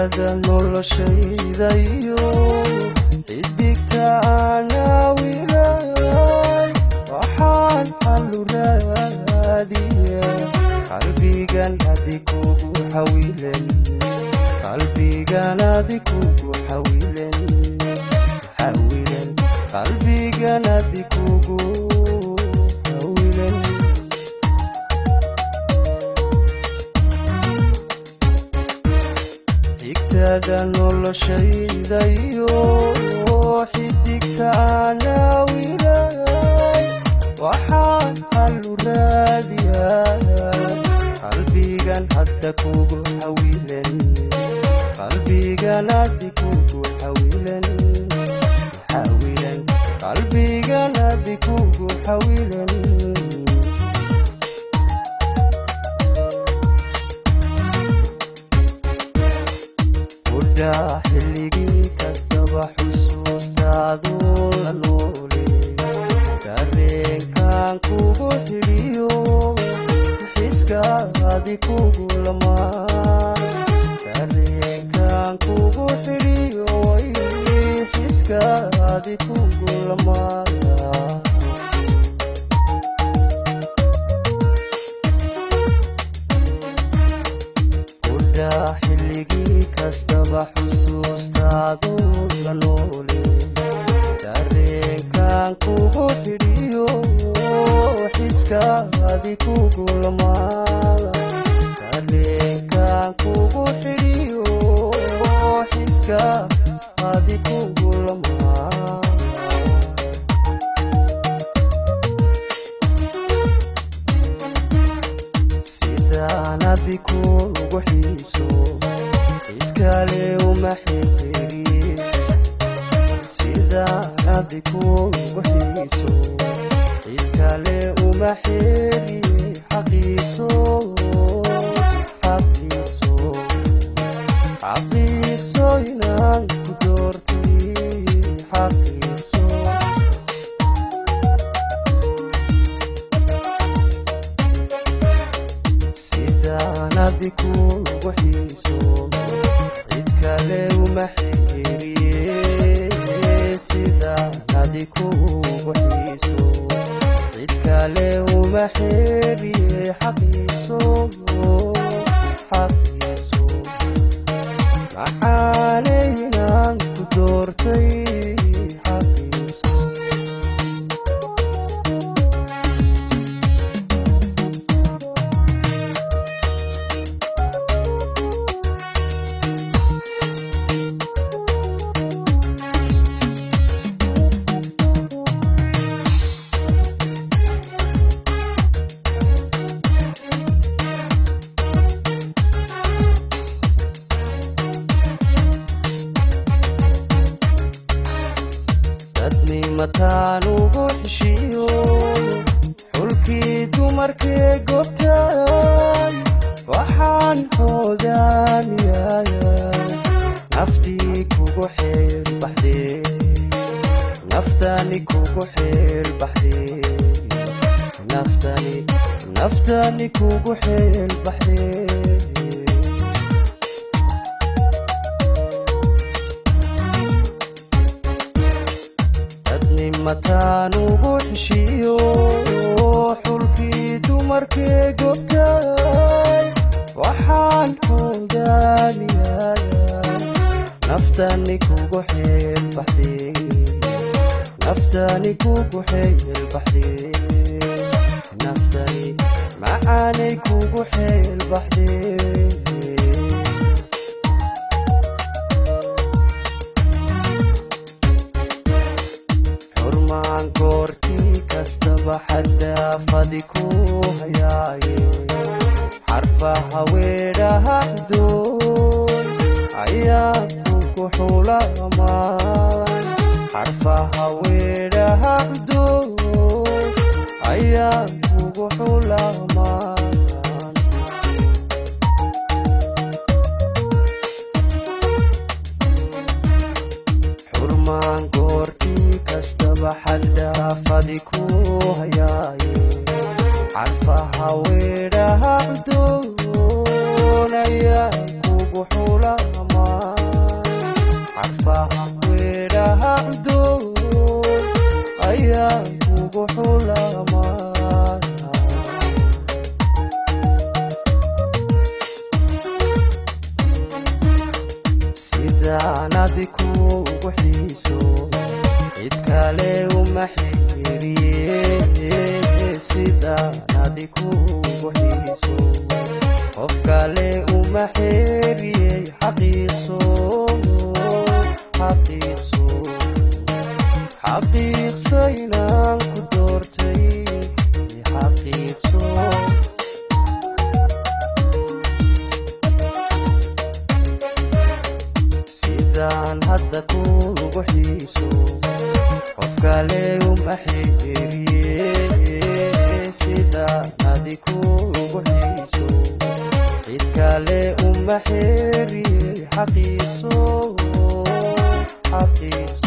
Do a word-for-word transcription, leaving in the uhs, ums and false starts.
higtada noloshayda iyo xidigta ana wiilay waxaan xalu raadiya qalbigan adikugu xawilan qalbigan adikugu xawilan xawilan qalbigan adikugu xawilan higtada noloshayda iyo xidigta ana wiilay waxaan xalu raadiya qalbigan hadda kugu xawilan qalbigan adikugu xawilan xawilan qalbigan adikugu xawilan ودا حلقي كستبا حسوستاذو لنولي دارين كان كوغو حليو حسكا هادي كوغو لما دارين كان كوغو حليو حسكا هادي كوغو لما ودا حلقي كستبا حسوستاذو لنولي دارين كان كوغو حليو حسكا هادي كوغو لما دارين كان كوغو حليو حسكا هادي كوغو لما سيدان هادي كوغو حيسو إتكالي ومحيطيري سيدان هادي كوغو حيسو إتكالي ومحيري حقيسو حقيسو حقيسو إنان كدورتي حقيسو سيدان هادي كوغو حيسو إتكالي ومحيري سيدان هادي كوغو حيسو إتكالي ومحيري حقيسو حقيسو محالينا كدورتي حقيسو dadni mataan ugu xishiyo xulkii dumarkee goobtay waxaan hoodaamiyaya naftii kugu xeel baxdee naftani kugu xeel baxdee naftani naftani kugu xeel baxdee mataan ugu xishiyo xulkii dumarkee goobtay waxaan hoodaamiyaya naftani kugu xeel baxdee naftani kugu xeel baxdee naftani macaanay kugu xeel baxdee حرمان كورتي كستبا حدا فديكو هياي حرفها ويرها حدود عياكو كحولا مان حرفها ويرها حدود عياكو كحولا مان حرمان كورتي كستبا حدا فديكو هياي عرفها ويرها بدون أياكو بحولا ما adi kugu xiiso cid kale uma xiriye sidaan adi kugu xiiso qof kale uma xiriye xaqiiqso xaqiiqso xaqiiqso inaan ku doortay xaqiiqso sidaan hadda kugu xiiso qof kale uma xiriye sidaan adi kugu xiiso cid kale uma xiriye xaqiiqso xaqiiqso